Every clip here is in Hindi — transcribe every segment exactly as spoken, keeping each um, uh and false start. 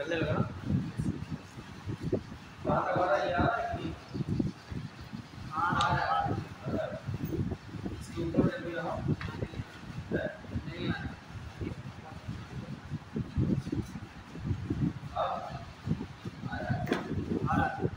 लगेगा ना कहाँ तक वाला ये आ रहा है कि हाँ आ रहा है इसके ऊपर जब भी रहा नहीं आ रहा अब आ रहा है आ रहा है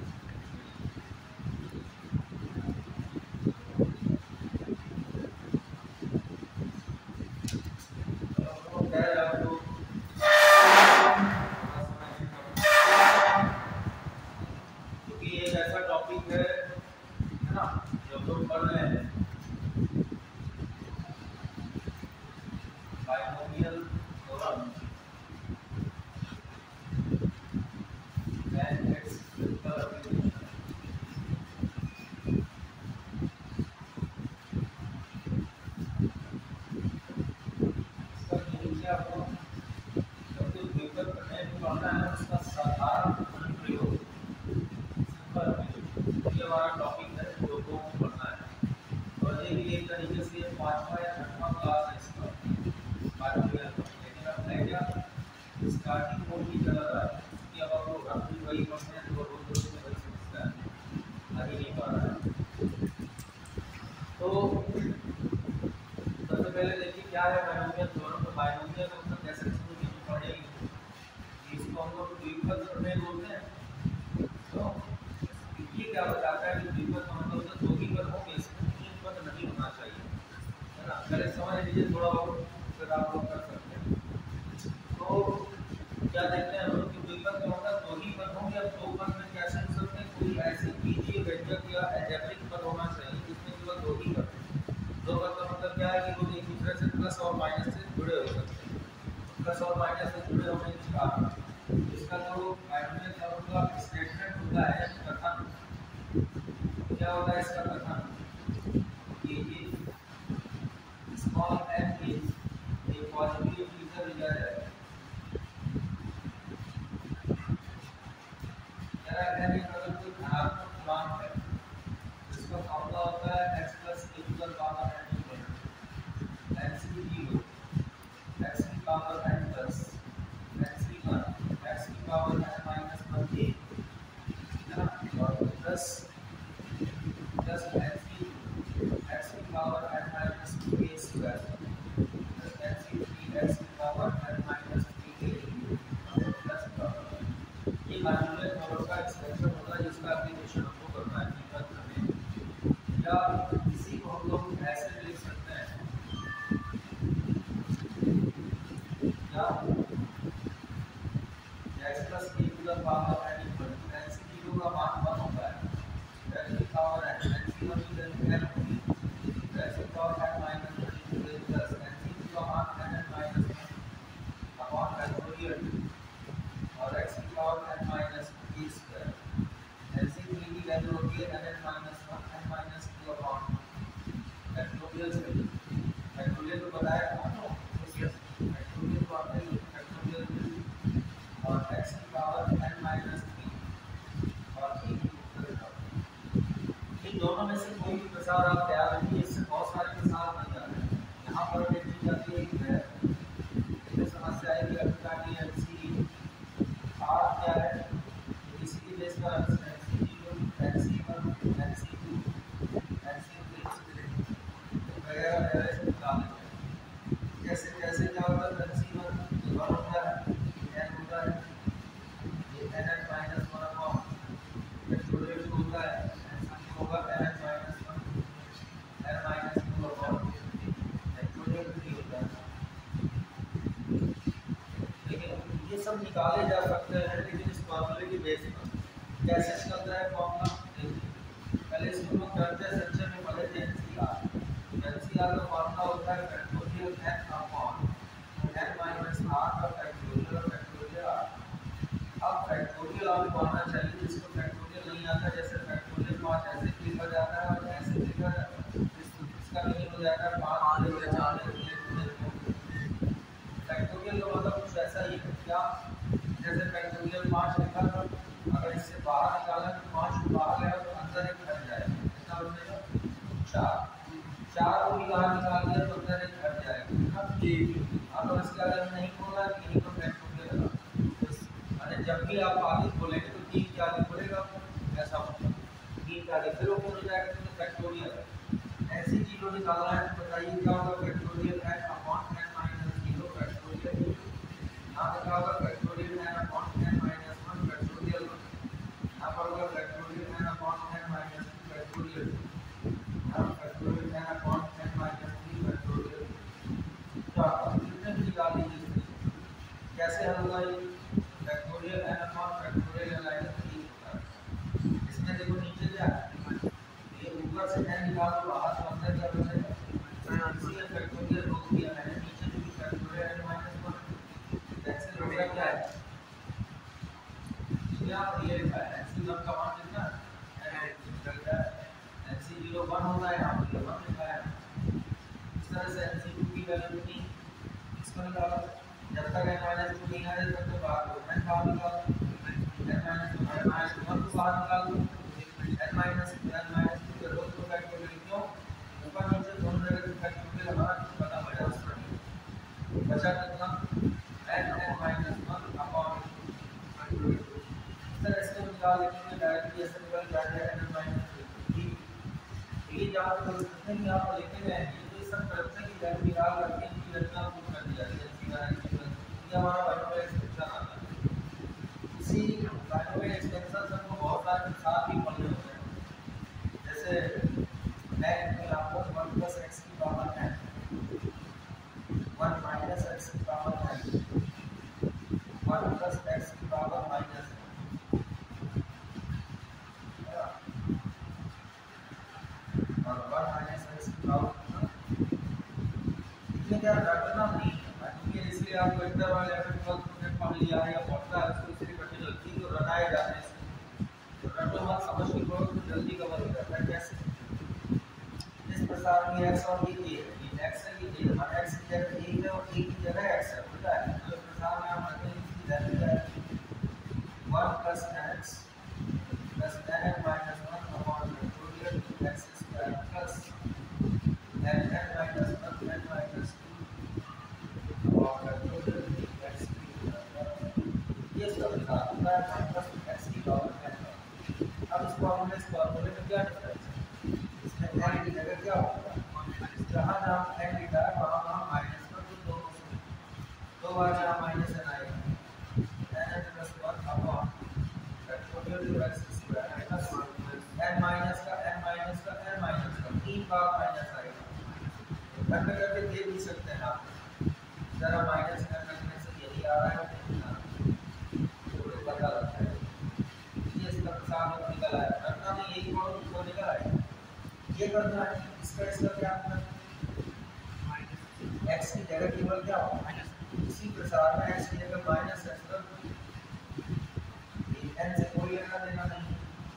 स्टार्टिंग मोड की चला रहा है कि अब आपको रफली वही पढ़ते हैं तो रोज रोज में वही समझता है आगे नहीं पा रहा है। तो सबसे पहले देखिए क्या है बायनोमियल थ्योरम। तो बायनोमियल का मतलब कैसे समझेंगे पढ़ेंगे इसको हम लोग द्विपद प्रमेय बोलते हैं। तो ये क्या बताता है कि द्विपद का मतलब होता है दो ही पद होंगे इसमें तीन पद नहीं होना चाहिए है ना। पहले समझ लीजिए थोड़ा बहुत फिर आप लोग कर सकते हैं। तो क्या देखते हैं हम लोग कि द्विपद का मतलब दो ही पद होंगे। अब दो पद में कैसे हो सकते हैं कोई ऐसे बीजीय व्यंजक या अलजेब्रिक पद होना चाहिए जिसमें केवल दो ही पद। दो पद का मतलब क्या है कि वो एक दूसरे से प्लस और माइनस से जुड़े हो सकते हैं। प्लस और माइनस से जुड़े होने के कारण इसका जो बायनोमियल थ्योरम का स्टेटमेंट होता है कथन क्या होता है इसका कथन कि ये small m is a positive integer लिया जाए यानी अगर कोई धनात्मक पूर्णांक है जिसका फॉर्मूला होता है x plus a to the power n पर n c zero x की power n plus n c one x की power n minus one a है ना और plus plus n c x की power n minus two a square plus n c three x की power n minus three a plus ये बायनोमियल थ्योरम का एक्सटेंशन होता है जिसका एप्लीकेशन हमको करना है द्विपद प्रमेय। या इसी को हम लोग ऐसे लिख सकते हैं या x plus a to the power n equal to n c zero का मान वन होता है x की power n n c one की वैल्यू n होगी x की power n minus one plus n c two का मान n n minus one upon factorial और x की power n minus a square n c three की वैल्यू होगी n n minus one n minus two upon factorial से फैक्टोरियल को बताया था ना फैक्टोरियल को आपने फैक्टोरियल और x की पावर n minus three और a की इन दोनों में से कोई भी प्रसार आप तैयार रखिए। इससे बहुत सारे प्रसार बन जाते हैं। यहाँ पर एक चीज आती है कि समस्या है कि अल्फा की एनसी आर क्या है इसी की बेस पर NC zero NC one NC two NC three वगैरह वगैरह से निकाल लेते हैं। जैसे जैसे क्या होता है एनसी वन वन होता है एन होता है ये n n minus one upon factorial two होता है एनसी होगा n n minus one n minus two upon factorial three होता है। ये सब निकाले जा सकते हैं लेकिन इस फॉर्मूले की बेस पर कैसे निकलता है फॉर्मूला पहले इसको हम करते हैं सेक्शन में पढ़े थे एनसीआर एनसीआर का फॉर्मूला होता है factorial n upon n minus r का फैक्टोरियल और फैक्टोरियल r। अब फैक्टोरियल आपको आना चाहिए जिसको फैक्टोरियल नहीं आता जैसे फैक्टोरियल पाँच ऐसे लिखा जाता है और ऐसे लिखा जाता है इसका मीनिंग हो जाता है पाँच ले चार फैक्टोरियल का मतलब कुछ ऐसा ही है क्या जैसे फैक्टोरियल पाँच लिखा था अगर इससे बाहर निकाला तो पाँच को बाहर गया तो अंदर एक घट जाएगा कितना बचेगा चार चार को भी बाहर निकाल दिया तो अंदर एक घट जाएगा जी। अब इसका अगर नहीं खोला कि यहीं पर फैक्टोरियल लगा जब भी आप आगे बोलेंगे तो तीन के आगे बोलेगा ऐसा होगा, तीन के आगे फिर ओपन हो जाएगा तो फैक्टोरियल। ऐसी चीज़ों निकालना है तो बताइए क्या होगा, factorial n upon n minus zero factorial, यहाँ पे क्या होगा factorial n upon n minus one factorial, यहाँ पर होगा factorial n upon n minus two factorial, यहाँ factorial n upon n minus three factorial. कितने भी निकाल लीजिए, कैसे हल होगा ये, factorial n upon factorial n three होता है। इसमें देखो नीचे क्या है, ये ऊपर से n निकाल दो बाहर तो अंदर क्या बचेगा, इसी का फैक्टोरियल रोक दिया मैंने, नीचे जो भी factorial n minus one cancel हो गया, क्या है यहाँ ये लिखा है n c वन का मान कितना है, n c ज़ीरो वन होता है, यहाँ पर वन लिखा है। इस तरह से n c टू की वैल्यू कितनी, इसको निकालो, जब तक n माइनस टू नहीं आए तब तक बाहर दो, n बाहर निकालो, n minus two n minus one को बाहर निकाल दो, n minus n minus two के रोज को फैक्टोरियल क्यों, ऊपर नीचे दोनों जगह पे फैक्टोरियल हमारा पता हो जाए उसमें बचा कितना n n minus one upon factorial. इस तरह से निकाल लेंगे डायरेक्टली ऐसे निकल जाएगा n माइनस थ्री। ये जहाँ पर कितने भी आप लिखे गए हैं ये सब करते हैं कि वैल्यू निकाल करके इनकी रचना प्रूव कर दिया जाए, ये हमारा बाइनोमियल एक्सटेंशन आता है। इसी बाइनोमियल एक्सटेंशन सबको बहुत सारे साथ ही पढ़ने होते हैं, जैसे n में आपको वन प्लस एक्स की पावर है, वन माइनस एक्स की पावर है, वन प्लस एक्स की पावर माइनस है, और वन माइनस एक्स की पावर इसमें क्या रटना नहीं है, इसलिए आप वेक्टर वाले एलिमेंट पढ़ लिया है या पढ़ता है उसको इसलिए कठिन लगती है, तो रटाए जाते हैं इसको, तो रटो मत, समझ के पढ़ो तो जल्दी कवर हो जाता है। कैसे, इस प्रकार में x और ये a ये x है, ये a हमारा x की जगह a है और a की जगह x है, बोला है तो इस प्रकार में हम रखते हैं इसकी वैल्यू है one plus x plus n minus one upon factorial x square plus n n minus one n minus two upon factorial x की, ये सब लिखा होता है वन प्लस x की पावर n। अब इस फॉर्मूले इस फॉर्मूले में क्या डिफरेंस है, इसमें n की जगह क्या होगा, जहाँ जहाँ n लिखा है वहाँ वहाँ माइनस कर दो, दोनों से दो बार यहाँ माइनस n आएगा, n plus one upon factorial x square plus n minus का n माइनस का n माइनस का तीन बार माइनस आएगा, घर में करके दे भी सकते हैं आप, जरा माइनस n रखने से यही आ रहा है तो पता लगता है, ये इसका साफ निकल आया, रखना नहीं यही कोड तो निकल आएगा। ये करना है इसका इसका क्या करना है, x की जगह केवल क्या होगा माइनस, इसी प्रकार में x की जगह माइनस x रख दो, n से कोई लेना देना नहीं,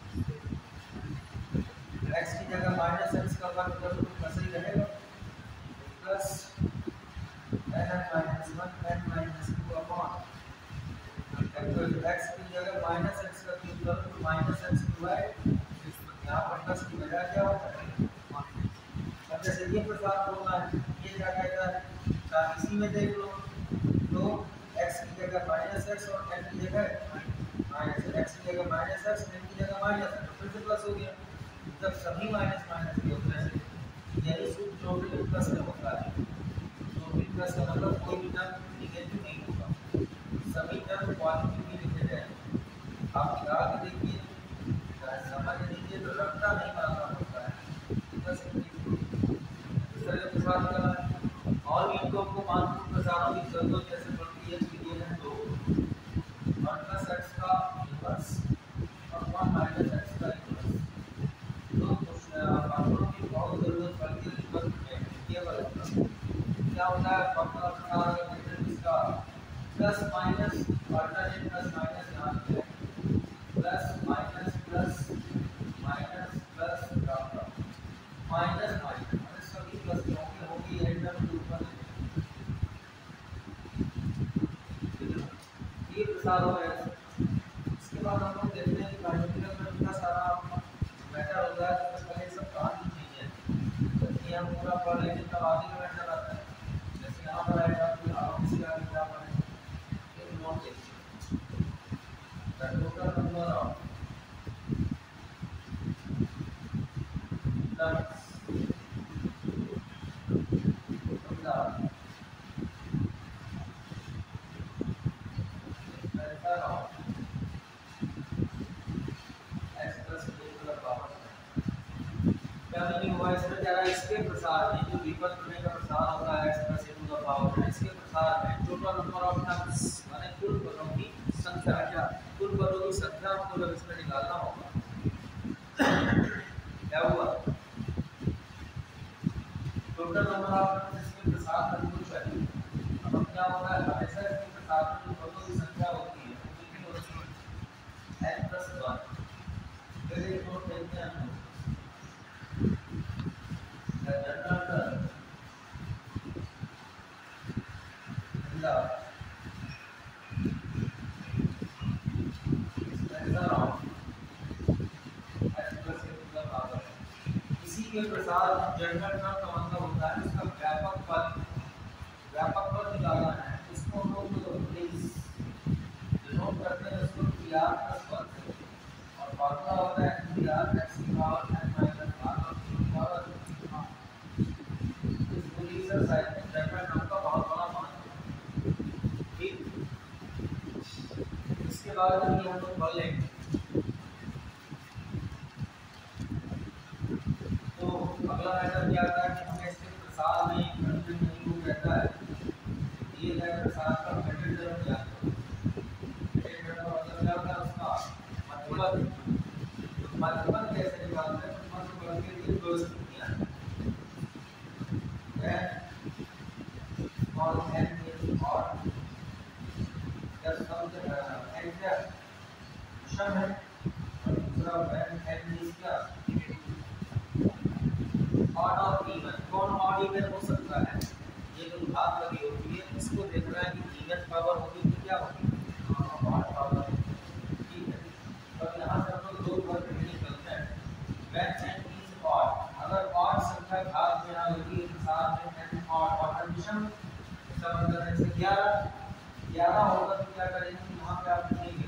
x की जगह माइनस x का वर्ग कर दो कैसे ही रहेगा, plus n minus one n minus two upon factorial x की जगह माइनस x का क्यूब कर दो माइनस x क्यूब है, यहाँ पर प्लस की बजाय क्या होता है, अब जैसे ये प्रकार बोलना है, ये क्या कहता है, इसी में देख लो तो x की जगह माइनस एक्स और n की जगह माइनस x की जगह माइनस एक्स n की जगह माइनस तो फिर से प्लस हो गया, जब सभी माइनस माइनस के होते हैं यही सूत्र जो भी प्लस में होता है, जो भी प्लस का मतलब कोई भी टर्म नेगेटिव नहीं होगा, सभी टर्म पॉजिटिव ही लिखे जाएंगे। आप निकाल के देखिए, समझ लीजिए तो रखता नहीं मानना होता है, बस इस तरह के साथ करना है। और भी इनको आपको मानपूर्ण प्रसारों की जरूरत जैसे पड़ती है कि ये है दो वन प्लस एक्स का इनवर्स और वन माइनस एक्स का इनवर्स, दो मानपूर्ण की बहुत जरूरत पड़ती है इनवर्स में, केवल क्या होता है फॉर्मूला प्रकार इसका plus minus alternate plus minus यहाँ पे plus minus plus minus plus minus minus सभी प्लस होंगे होगी एंड में ऊपर ये प्रसार हो गया। इसके बाद हम लोग देखते हैं कि बायोलॉजिकल में कितना सारा मैटर होता है, तो पहले सब काम की चीजें हैं, ये हम पूरा पढ़ लेंगे तब आगे का मैटर आता है, जैसे यहाँ पर आएगा फिर आराम से आगे क्या पढ़ेंगे, एक नोट देखिए total number of turns from the method of x plus b to the power क्या मीनिंग हुआ इसमें क्या है इसके प्रसार में जो विकल्प प्रमेय का प्रसार होता है x plus a to the power इसके प्रसार में टोटल नंबर ऑफ टर्म्स माने कुल पदों की संख्या क्या कुल पदों की संख्या को जब इसमें निकालना होगा क्या हुआ टोटल नंबर ऑफ टर्म्स इसके प्रसार का कुल चाहिए अब क्या होता है हमेशा इसके प्रसार में जो पदों की संख्या होती है वो कितनी होती है n plus वन फिर एक नोट देखते हैं हम the general term in the measure of x plus a to the power इसी के प्रसार जनरल टर्म का मतलब होता है इसका व्यापक पद व्यापक पद निकालना है इसको हम लोग प्लीज डिनोट करते हैं इसको pr plus वन से और फॉर्मूला होता है pr x की पावर n minus r की पावर एक्सरसाइज में जनरल टर्म का बहुत बड़ा मान ठीक इसके बाद ये हम लोग पढ़ लेंगे तो अगला मैटर क्या आता है कि हमें इसके प्रसार में कंटेंट नहीं हो रहता है ये है प्रसार का कंटेंट जरूर याद करो कंटेंट का मतलब क्या होता है उसका मतलब मतलब कैसे निकालते हैं मतलब पढ़ के लिए दो स्थितियां हैं और n is odd just some n क्या विषम है और दूसरा when n is क्या odd और even कौन odd even हो सकता है ये जो घात लगी होती है इसको देखना है कि even पावर होगी तो क्या होगी odd पावर ठीक है अब यहाँ से हम लोग दो वर्ग निकलते हैं when n is odd अगर odd संख्या घात में आ होगी प्रसार में n odd और विषम इसका मतलब है जैसे ग्यारह ग्यारह होगा तो क्या करेंगे यहाँ पे आप लिखेंगे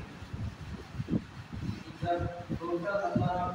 जब total number of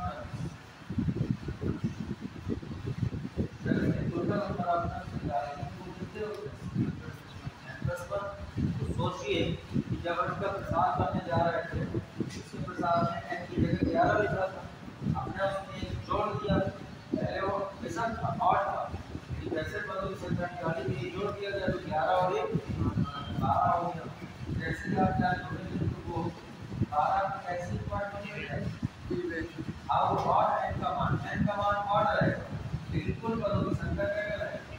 terms total number of terms निकालेंगे तो कितने होते हैं दस पर तो सोचिए कि जब हम इसका प्रसार करने जा रहे थे इसके प्रसार में n की जगह ग्यारह लिखा था आपने उसमें एक जोड़ दिया पहले वो ऐसा आठ था वैसे पदों की संख्या निकाली थी जोड़ दिया गया तो ग्यारह और एक बारह हो गया जैसे कि आप क्या जोड़ेंगे तो वो बारह की कैसी पार्ट बनेगी अब वो और n का मान n का मान और रहेगा लेकिन कुल पदों की संख्या क्या रहेगी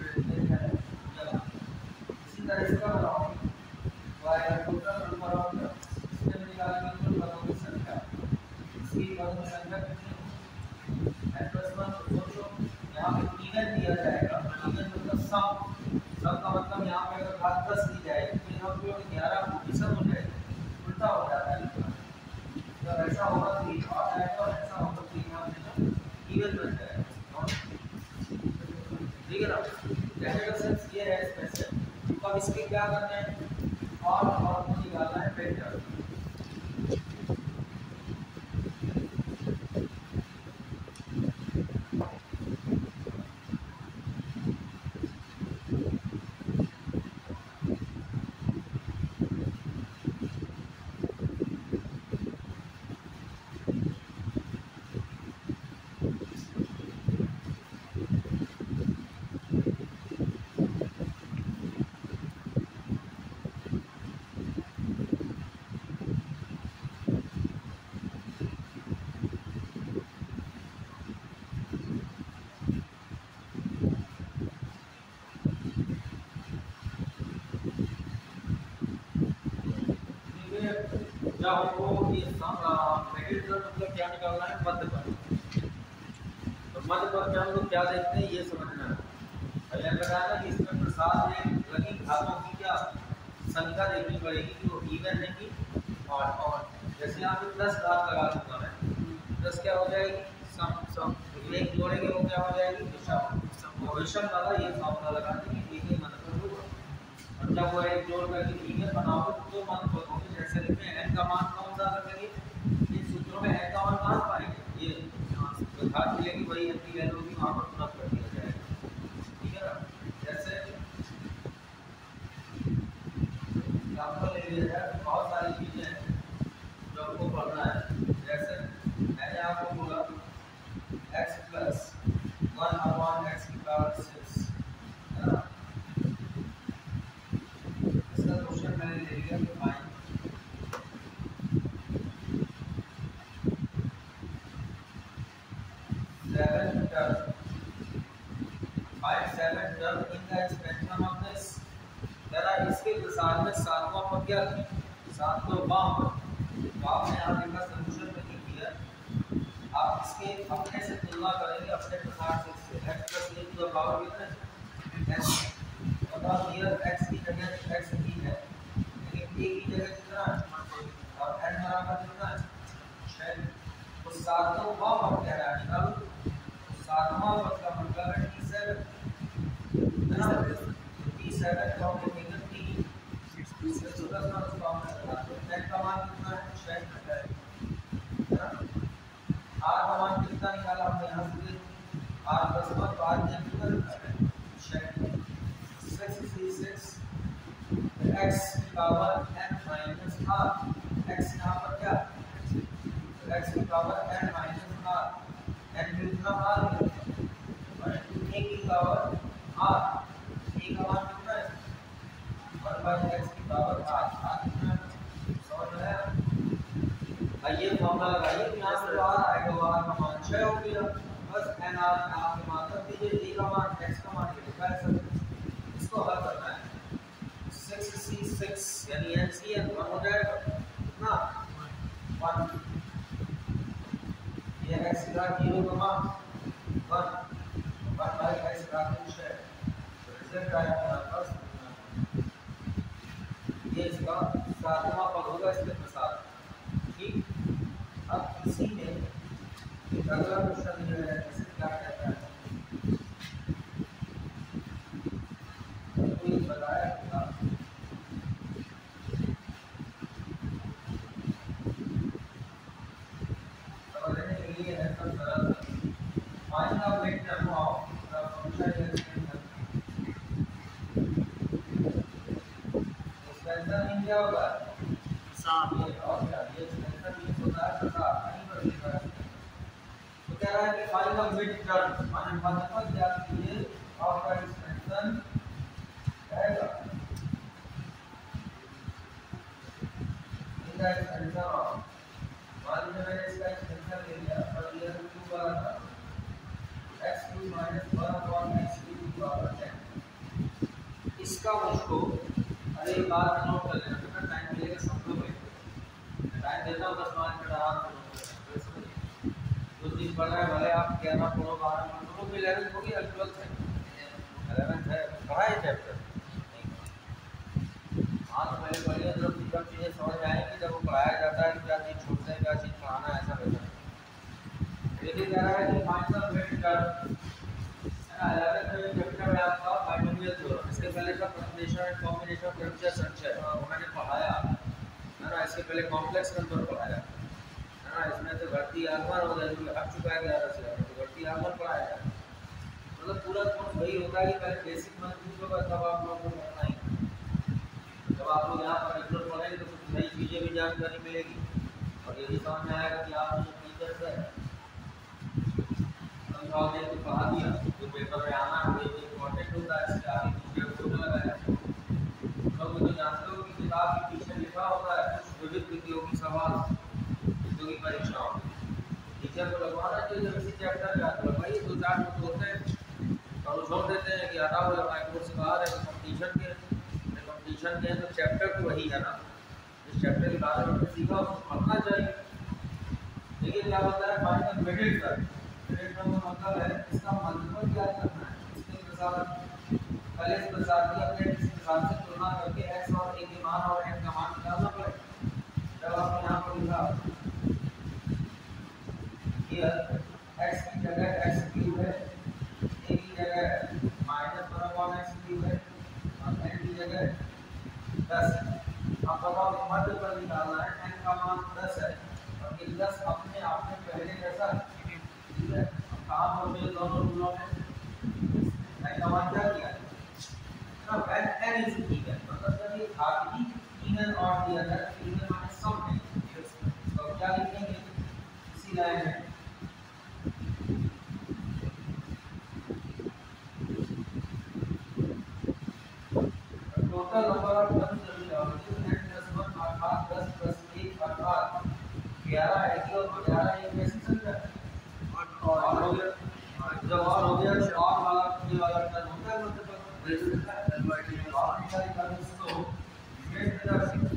इसी तरह इसका बनाओ y टोटल नंबर ऑफ इसमें निकालेंगे कुल पदों की संख्या इसकी पदों की संख्या कितनी n plus वन सोचो यहाँ पे इवन दिया जाएगा इवन मतलब सम सम का मतलब यहाँ पे अगर घात दस दी जाएगी तो यहाँ पे ग्यारह को विषम हो जाएगा उल्टा हो जाता है जब ऐसा होगा तो ये और आएगा और ऐसा होगा तो यहाँ पे इवन बन जाएगा ठीक है ना जनरल सेंस ये है इसमें से अब इसके क्या करना है और और निकालना है वेक्टर जब हमको ये क्रेडिट मतलब क्या निकालना है मध्य पर तो मध्य पर क्या हम लोग क्या देखते हैं ये समझना है पहले बताया ना कि इसमें प्रसाद में लगी घातों की क्या संख्या देखनी पड़ेगी कि वो इवन है कि और और जैसे यहाँ पे दस घात लगा दूंगा मैं दस क्या हो जाएगी सम सम एक जोड़ेंगे वो क्या हो जाएगी विषम विषम वाला ये फॉर्मूला लगा देंगे एक ही मतलब होगा और जब वो एक जोड़ करके इवन बनाओगे तो मन होगा जैसे लिखते हैं n का मान कौन सा एग्जाम्पल ले लिया जाए तो बहुत सारी चीज़ें हैं जो आपको पढ़ना है। जैसे मैंने आपको बोला x plus one upon x की पावर सिक्स, है ना। इसका क्वेश्चन मैंने ले लिया कि find seven term, find seven term in the expansion of this। जरा इसके साथ में सातवां पद क्या थी, सातवां बाम बाम ने यहाँ लिखा सॉल्यूशन में लिख दिया। आप इसके अपने से तुलना करेंगे अपने प्रकार से इससे x plus a to the power कितना है x, मतलब here x की जगह x ही है लेकिन a की जगह कितना है और n बराबर कितना है छह। तो सातवां बाम अब कह रहा है निकालो, सातवां पद का मतलब है टी सेवन, है ना। टी सेवन का मतलब टी इससे छोटा सा उसका मतलब है n का मान कितना है छह है ना। r का मान कितना निकाला हमने यहाँ से r plus वन तो r ने कितना निकाला है छह, सिक्स सी सिक्स x की power n minus r, x यहाँ पर क्या x की power n minus r, n कितना r है और a की पावर r, a का मान कितना है वन बाई x की पावर r, r कितना है समझ में आया। आइए फॉर्मूला लगाइए तो यहाँ से r आएगा, r का मान छह हो गया, बस n r आपके मान तक दीजिए, a का मान x का मान ये लिखा है सर, इसको हल करना है। सिक्स सी सिक्स यानी n c n वन हो जाएगा कितना वन, ये x का जीरो का मान वन, वन बाई x का छह, तो रिजल्ट आएगा हमारे पास ये इसका सातवां पद होगा इसके प्रसार। ठीक, अब इसी में अगला क्वेश्चन जो है इसे क्या कहता है कोई बताया था। समझने के लिए है सब सरल, find the vector of the function expansion. Expansion इन क्या होगा साफ, ये और क्या ये एक्सपेंशन ये होता है साफ नहीं बदलेगा। तो कह रहा है कि फाइंड द वेक्टर माने फंक्शन ज्ञात कीजिए ऑफ द एक्सपेंशन रहेगा इनका एक्सपेंशन ऑफ, मान लीजिए मैंने इसका एक्सपेंशन ले लिया और ये क्यूब वाला था x cube minus one upon x cube बराबर टेन। इसका मुझको अरे एक बात नोट कर लेना, कितना टाइम मिलेगा समझो भाई, टाइम देता हूँ दस मिनट का आराम से नोट कर लेना। कुछ दिन पढ़ रहा है भले आप ग्यारह पढ़ो बारह पढ़ो, भी इलेवन होगी या ट्वेल्थ है इलेवन है पढ़ा है चैप्टर। हाँ तो पहले पढ़िए जब जब चीज़ें समझ आएंगी जब वो पढ़ाया जाता है क्या चीज़ छूटते हैं क्या चीज़ पढ़ाना है ऐसा रहता है। ये कह रहा है कि फाइंड द वेक्टर, है ना, इलेवन चैप्टर में आपका बाइनोमियल थ्योरम, इसके पहले का कॉम्बिनेशन एंड कॉम्बिनेशन ऑफ क्रमचय संचय वो मैंने पढ़ाया है ना। इसके पहले कॉम्प्लेक्स नंबर पढ़ाया है ना, इसमें तो घटती आगमन हो जाएगी हट चुका है ग्यारह से, तो घटती आगमन पढ़ाया है। मतलब पूरा कोर्स वही होता है कि पहले बेसिक मजबूत होगा तब आप लोगों को पढ़ना ही, जब आप लोग यहाँ पर रेगुलर पढ़ेंगे तो कुछ नई चीज़ें भी जानकारी मिलेगी और यही समझ में आएगा कि आप जो टीचर्स है समझाओ ने तो पढ़ा दिया जो पेपर में आना है ये इम्पोर्टेंट होता है, इसके आगे दूसरे बोर्ड लगाया तो वो तो जानते हो कि किताब के पीछे लिखा होता है कुछ विविध प्रतियोगी सवाल प्रतियोगी परीक्षाओं, टीचर को लगवाना चाहिए जब इसी चैप्टर का तो भाई दो चार बुक होते हैं और छोड़ देते हैं कि हटाओ हमारे कोर्स से बाहर है तो कंपटीशन के कंपटीशन के तो चैप्टर तो वही है ना, इस चैप्टर के बारे में सीखा उसको पढ़ना चाहिए। लेकिन क्या होता है find the middle term, middle term का मतलब है इसका मल्टीपल क्या करना है, इसके प्रसार पहले इस प्रसार की अपने इस प्रसार से तुलना करके x और a के मान और n का मान निकालना पड़ेगा। जब आप यहाँ पर लिखा here x की जगह x क्यूब है, a की जगह minus one upon x cube है और n की जगह दस है। अब बताओ मध्य पर निकालना है, n का मान दस है और ये दस अपने आप में पहले जैसा ठीक है। अब कहाँ पर मेरे दोनों रूलों में n का मान क्या किया है ना, n n इज इक्वल मतलब जब ये घात की तीन दिया था इंटीग्रल माइनस सम है, तो क्या लिखेंगे इसी लाइन में total number of terms n plus one अर्थात दस प्लस एक अर्थात ग्यारह है कि और ग्यारह एक कैसे चलता है और हो गया, जब और हो गया तो और वाला ये वाला टर्म होता है मतलब रेजिस्टेंस और सारी टर्म्स को get the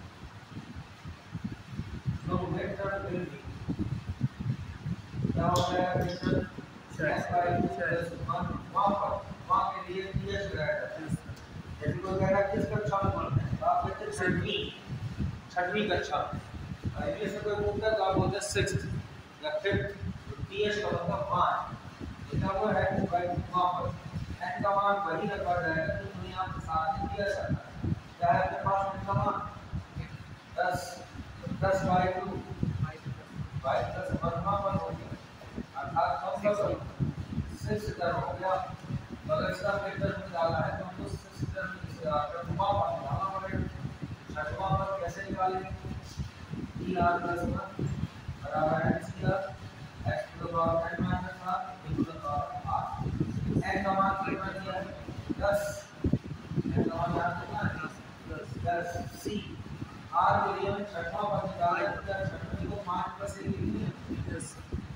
so method will be क्या होता है question x by two plus one वहाँ पर वहाँ के लिए दिया गया है यदि कोई कह रहा है किस कक्षा में पढ़ना है तो आप कहते हैं छठवीं छठवीं कक्षा में और इनमें से कोई पूछता है तो आप बोलते हैं सिक्स्थ या फिफ्थ टीएच का मतलब पाँच तो क्या वो है टू बाई टू वहाँ पर एन का मान वही रखा जाएगा जो दुनिया में साथ में दिया जाता है क्या है आपके पास एन का मान दस दस बाई टू बाई दस वन वहाँ पर हो गया अर्थात हम सब सिक्स टर्म हो गया अगर इसका फैक्टर में डाला है तो हमको सिक्स टर्म छठवां पर डालना पड़ेगा छठवां पर कैसे निकालेंगे ई आर प्लस वन बराबर है C r x to the power n minus r to the power r n का मान कितना दिया है दस एन का मान कितना है दस सी आर के लिए हम छठवां पद निकाले तो छठवीं को पाँच प्लस एक लिखेंगे यस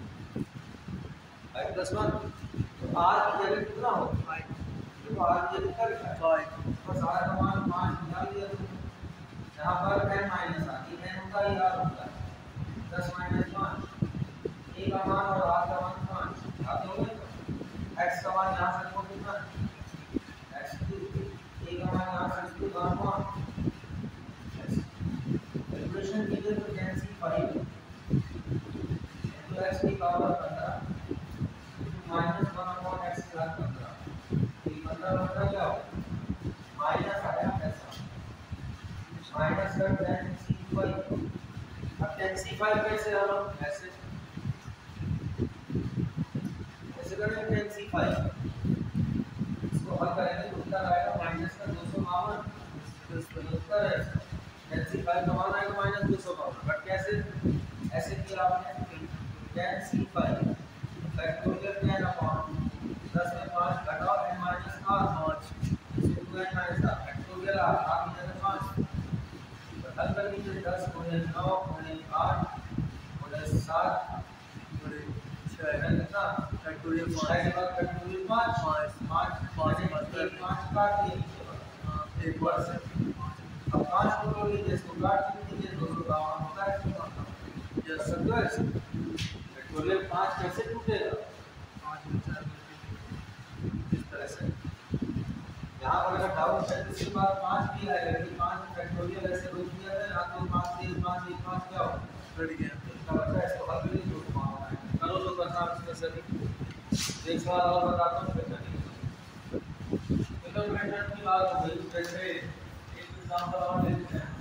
फाइव प्लस वन तो आर की जगह कितना हो फाइव तो आर की जगह क्या लिखा है फाइव बस आर का मान पाँच निकाल दिया तो यहाँ पर n माइनस आर ये n होगा ये आर होगा दस माइनस पाँच a का मान और r का मान पाँच याद हो गया x का मान यहाँ से को कितना x क्यूब a का मान यहाँ से क्यूब वन वन कैलकुलेशन कीजिए तो tan c five into x की पावर पंद्रह माइनस वन अपॉन x की घात पंद्रह ये पंद्रह पंद्रह क्या हो माइनस आया ऐसा माइनस कर tan c फाइव अब tan c फाइव कैसे हल ऐसे ऐसे करेंगे tan c फाइव इसको हल करेंगे तो उत्तर आएगा माइनस का दो सौ बावन उत्तर है tan c फाइव का मान आएगा माइनस दो सौ बावन बट कैसे ऐसे किया आपने tan c five factorial tan अपॉन दस में पाँच घटाओ n माइनस आर पाँच इसे two n minus r factorial r r की जगह पाँच हल कर लीजिए दस गुणे नौ गुणे आठ गुणे सात गुणे छः कितना फैक्टोरियल पाँच के बाद फैक्टोरियल पाँच पाँच पाँच पाँच पाँच काट दिए एक बार से अब पाँच को तो लीजिए इसको काट दीजिए दो सौ बावन होता है यस सर फैक्टोरियल पाँच कैसे टूटेगा पाँच में चार इस तरह से यहाँ पर अगर डाउट है तो इसके बाद पाँच भी आएगा कि पाँच फैक्टोरियल ऐसे रोक दिया था यहाँ तो पाँच तीन पाँच एक पाँच क्या हो बढ़ गया इसका बच्चा इसको हल करिए जो मामला है करो तो करना इसमें सही एक सवाल और बताता हूँ फिर करेंगे फिल्म मेथड की बात हो गई जैसे एक एग्जांपल और लेते हैं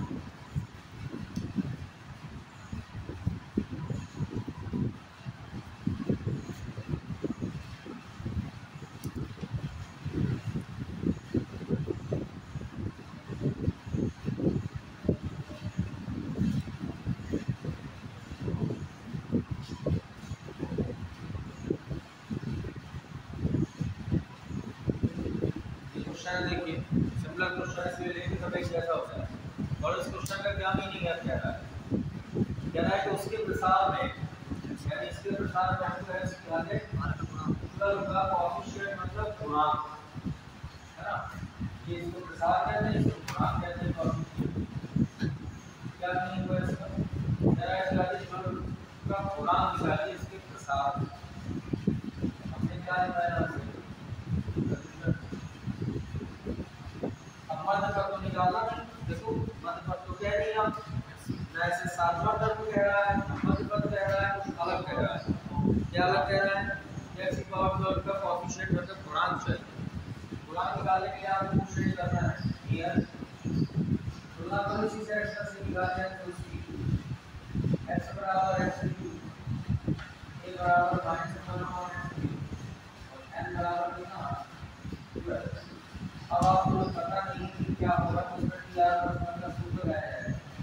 देखिए सिंपल क्वेश्चन से लेके सब एक जैसा होता है और इस क्वेश्चन का क्या मीनिंग है कह रहा है कह रहा है कि उसके प्रसार में यानी इसके प्रसार में हमको है इसके आगे मतलब का कोएफिशिएंट मतलब गुणांक है ना ये इसको प्रसार कहते हैं इसको गुणांक कहते हैं कोएफिशिएंट क्या मीनिंग है इसका कह रहा है कि इसका गुणांक निकालिए इसके प्रसार हमने क्या निकाला मध्य पद को निकालना देखो मध्य पद तो कह नहीं हम जैसे सातवां टर्म कह रहा है मध्य पद कह रहा है अलग कह रहा है क्या अलग कह रहा है x की पावर दो का कोएफिशिएंट मतलब गुणांक चाहिए गुणांक निकालने के लिए आपको कुछ नहीं करना है क्लियर तुलना करो इसी से x से निकालते हैं तो उसकी x बराबर x क्यूब a बराबर माइनस वन और n बराबर कितना अब आपको पता नहीं कि क्या होगा तो उसमें टी आर प्लस वन का सूत्र आया है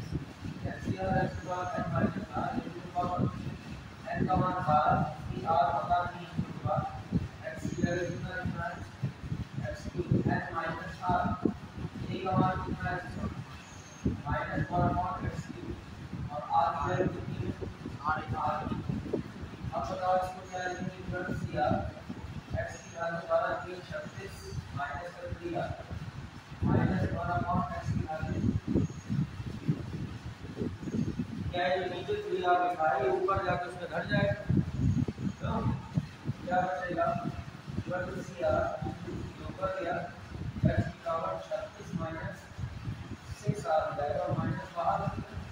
minus one upon x cube और आर की वैल्यू कितनी है आर आर। अब बताओ इसको क्या लिखेंगे फ्रेंड्स, सी आर एक्स की वैल्यू बारह की छत्तीस माइनस कर दिया माइनस वन अपॉन एक्स की वैल्यू क्या है, जो नीचे थ्री आर लिखा है ऊपर जाकर उसमें घट जाएगा, तो क्या बचेगा इक्वल टू सी आर ऊपर गया एक्स की पावर छत्तीस माइनस सिक्स आर हो जाएगा और माइनस बाहर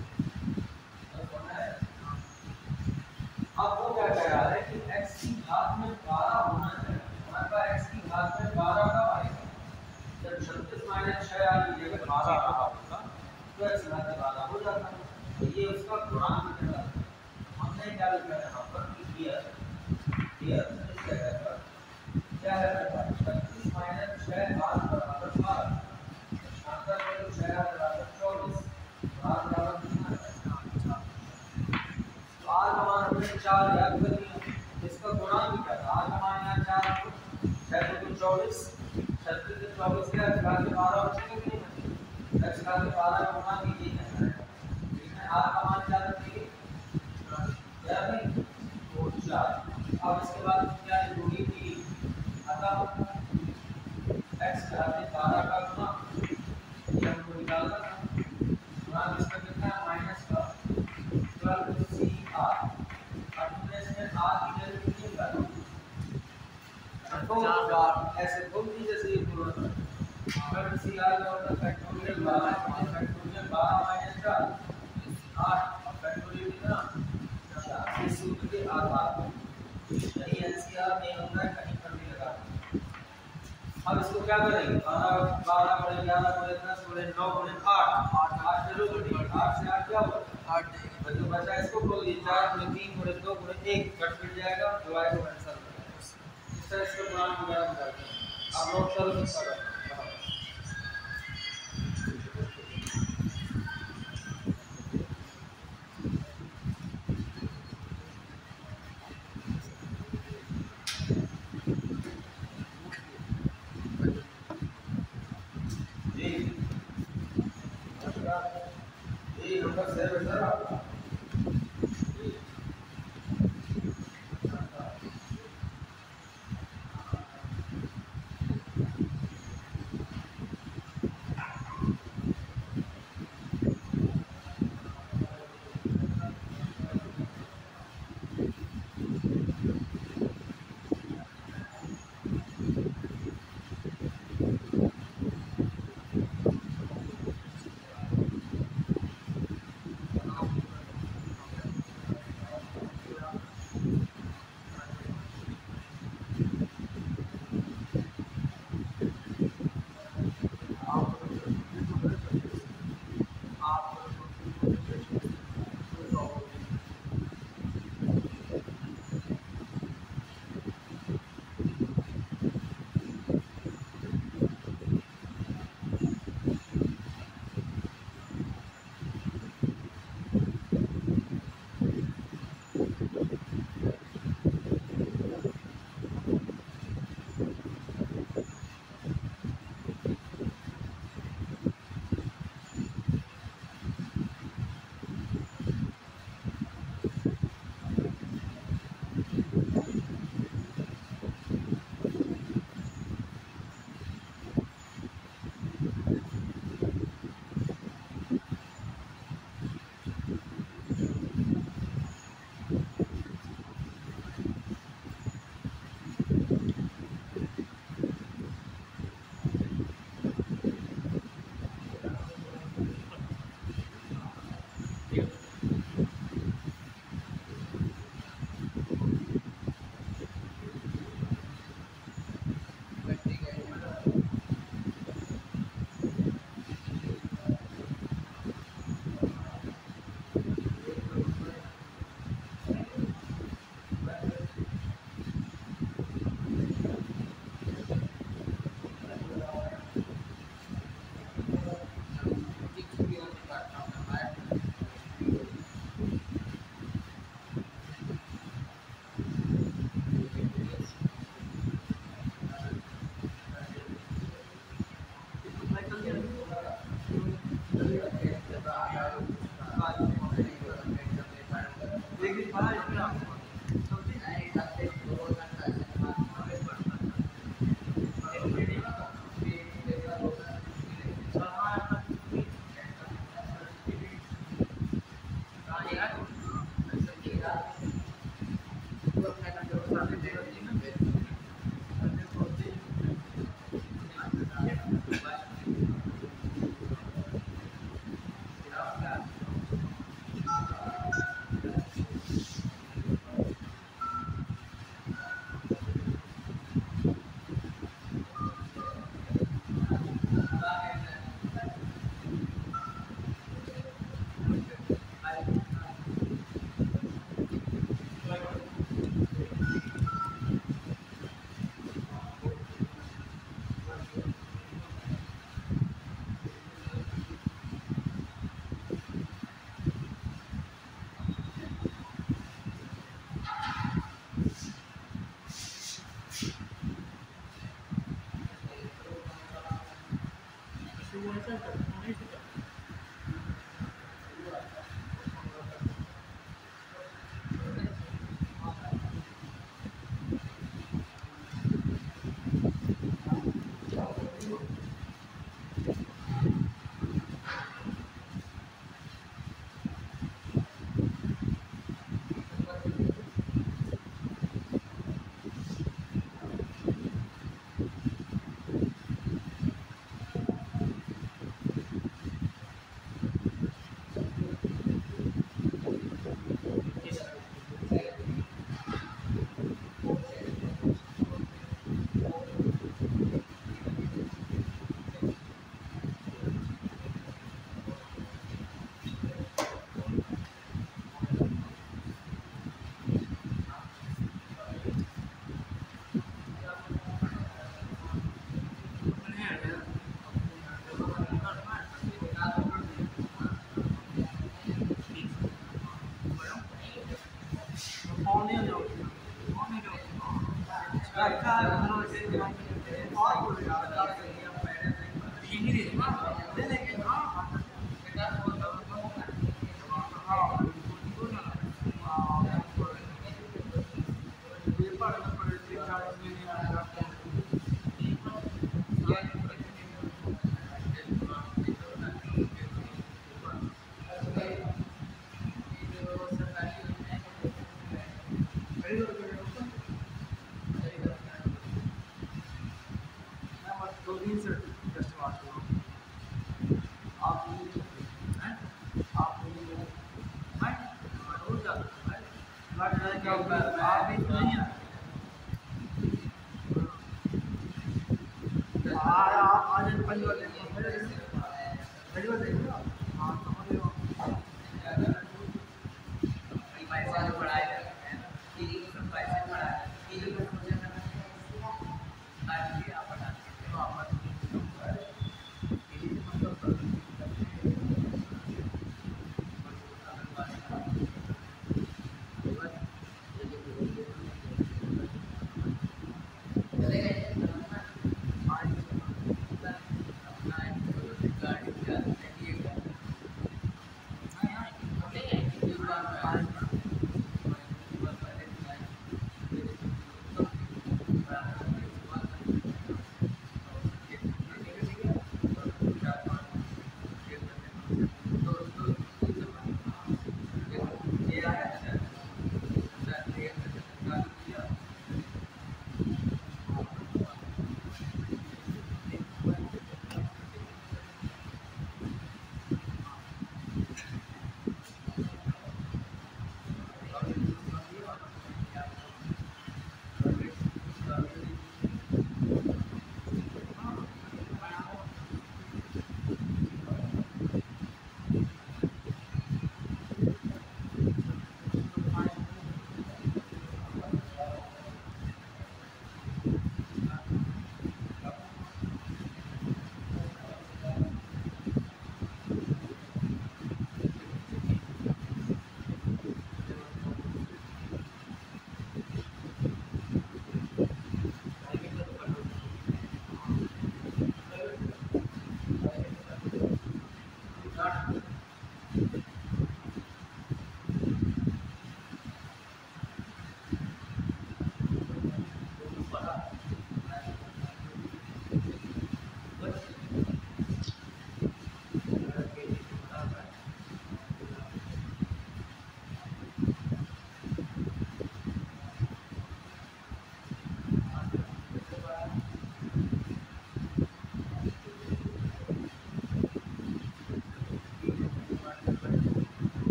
है। अब वो क्या कह रहा है कि x की घात में बारह होना चाहिए, हमारे पास x की घात में बारह कब आएगा, जब छत्तीस माइनस छह आ की जगह बारह रहा होगा तो x घात में बारह हो जाता है। तो ये उसका गुणांक है। हमने क्या लिखा है यहाँ पर कि हियर हियर इस जगह पर क्या है मेरे पास छत्तीस माइनस छह आर बराबर बारह, छात्र को छह आर बराबर चौबीस, आर बराबर कितना है आर का मान हमने चार याद कर लिया, इसका गुणांक क्या था आर का मान यहाँ चार छह को चौबीस छत्तीस से चौबीस क्या है बारह बचेगा कि नहीं बचेगा, x का बारह का गुणांक ये है आर का मान क्या रखेंगे क्या नहीं तो चार। अब इसके बाद क्या है दूरी की अतः x का बारह का गुना ये हमको निकालना था, गुणांक इसका कितना है माइनस का ट्वेल्व सी आर, अब हमने इसमें आर की वैल्यू कितनी निकाली तो बार ऐसे बोल दी जैसे ये पूरा ट्वेल्व सी आर का मतलब फैक्टोरियल बारह फैक्टोरियल बारह माइनस चार आठ और फैक्टोरियल कितना चार, इस सूत्र के आधार पर यही एनसीआर नहीं होता है कहीं पर भी लगा। अब इसको क्या करेंगे बारह बारह बड़े ग्यारह बड़े दस बड़े नौ बड़े आठ आठ आठ चलो बड़ी आठ से आठ क्या होगा आठ देंगे तो बचा इसको बोल दिए चार बड़े तीन बड़े दो बड़े एक कट मिल जाएगा डिवाइड को आंसर हो जाएगा। इस तरह इसको गुणांक वगैरह निकालते हैं आप लोग चलो इसका ये नंबर सेवन सर आपका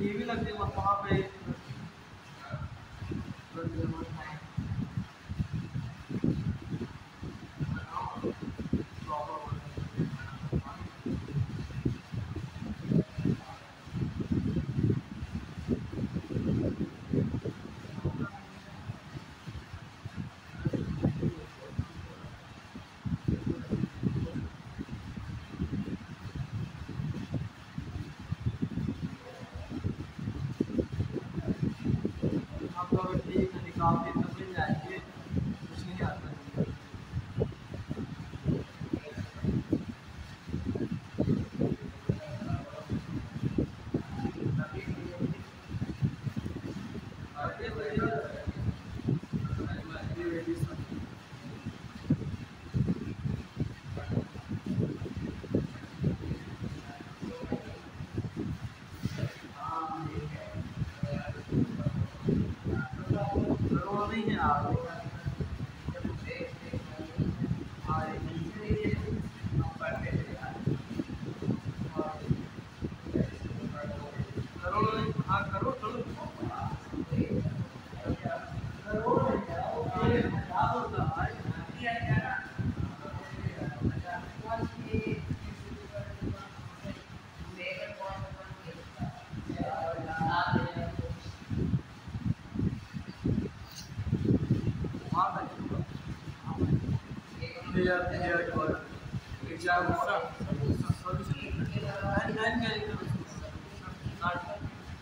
टीवी लग गई वहाँ पे ठीक है निकालते तो मिल जाएंगे कुछ नहीं आता नहीं है आप हाँ करो चलो Clear, clear, clear. Exam, solution. And then can you start?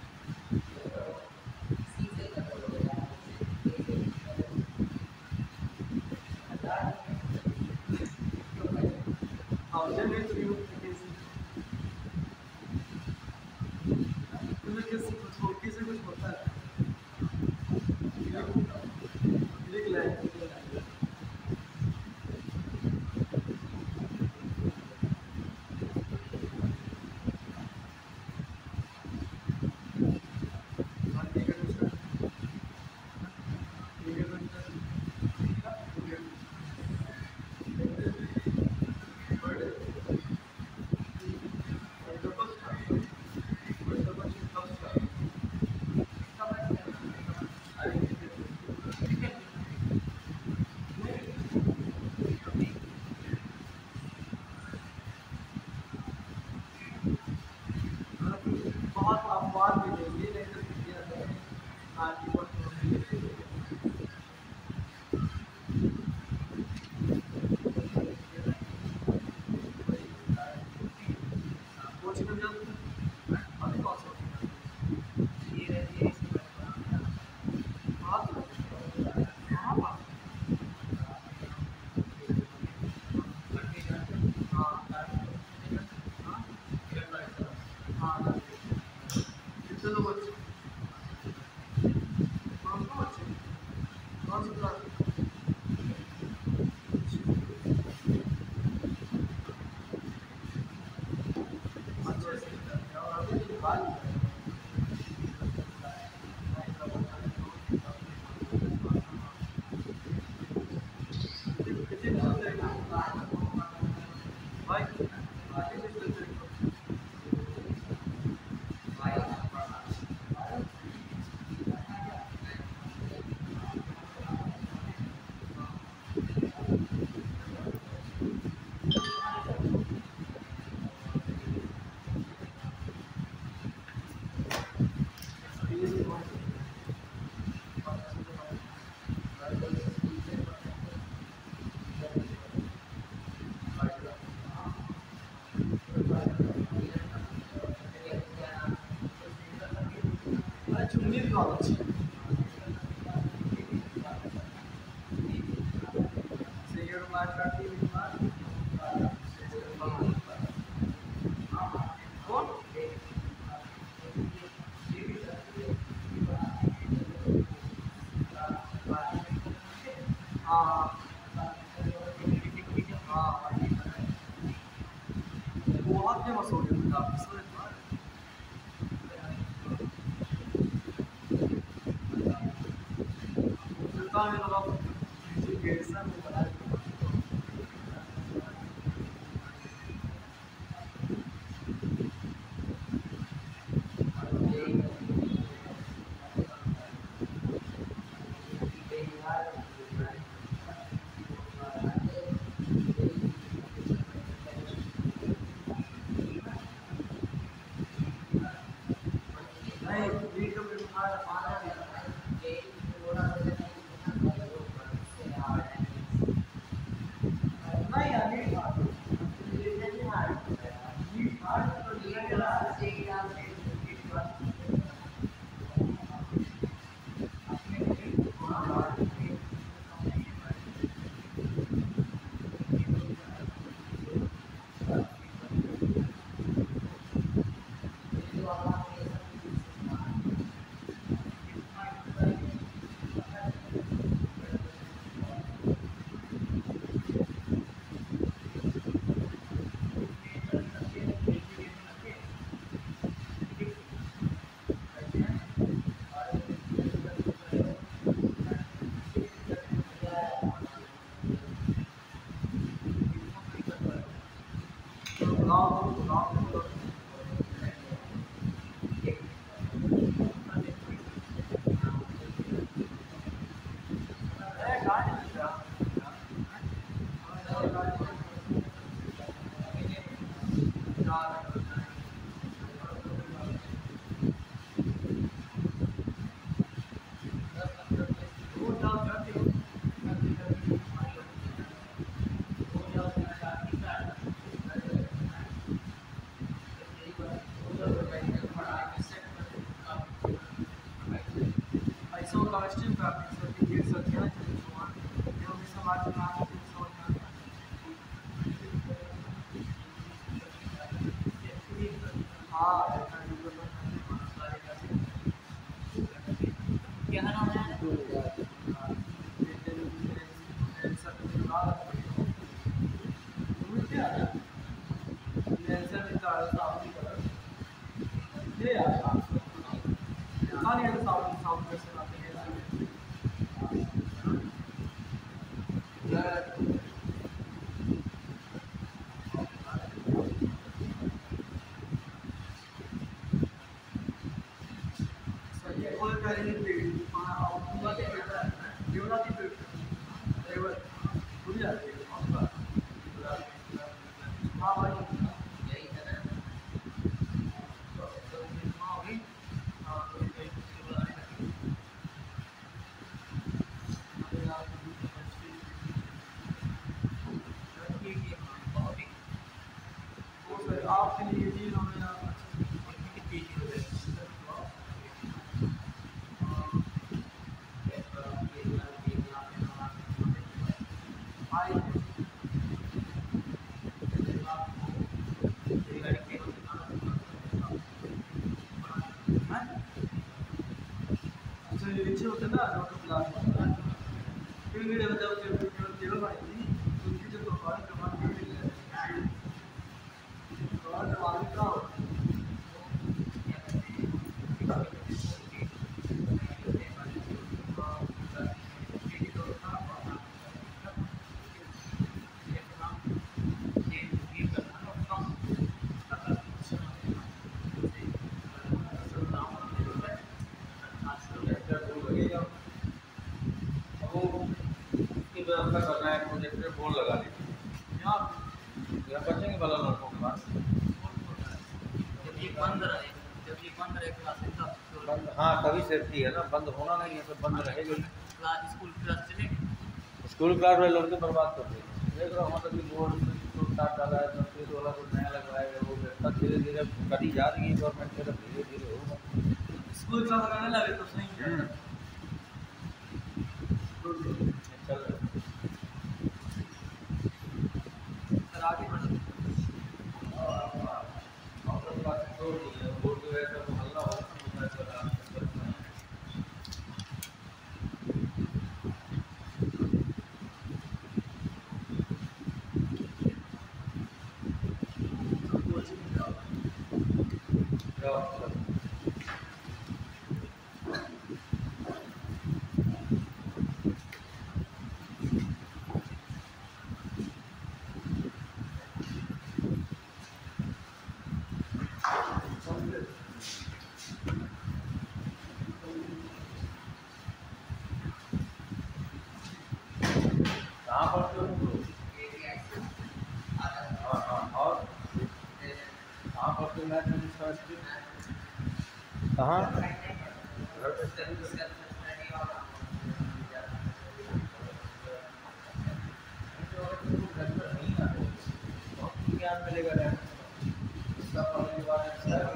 How then it you तुम्हें किसी कुछ किसी कुछ होता है लिख ले बहुत अपवाद भी देंगे लेकिन आगे बहुत चुन्नी भी बहुत अच्छी हाँ बहुत फेमस हो गया काफ़ी लोग नहीं लीड तो फिर मार मारना नहीं ये थोड़ा नहीं यार लीड मार लीड नहीं मार लीड मार तो लीड का से यार लीड मार अपने लीड मार Costume graphics, so we get such a challenge to one. You know, some art and art and so on. हाँ, क्या नाम है? ये यार, हाँ नहीं तो साउथ साउथ में से आते हैं आपके लिए चीज़ हमें नीचे होते ना डॉक्टर क्लास फिर भी जब जब केवल भाई थी उनकी जो तो और कमाल कर रही है और कमाल का व्यवस्था करना है प्रोजेक्टर बोर्ड लगा लीजिए यहाँ यहाँ बचेंगे वाला लड़कों के पास जब ये बंद रहे जब ये बंद रहे क्लास तब बंद हाँ तभी सेफ्टी है ना बंद होना नहीं है तो बंद रहेगा क्लास स्कूल क्लास चलेगी स्कूल क्लास वाले लड़के बर्बाद कर देंगे देख रहा हूँ मतलब कि बोर्ड में जो काट डाला है तो फिर वाला कुछ नया लगवाएगा वो व्यवस्था धीरे धीरे करी जा रही है गवर्नमेंट की तरफ धीरे धीरे होगा स्कूल क्लास लगाने लगे तो सही है चल रहा है आगे बढ़ो बोर्ड जो है सब हल्ला हो कहाँ? घर पे सेल्फ सेल्फ स्टडी वाला जो घर पर नहीं आते बहुत ज्ञान मिलेगा। इसका पहली बार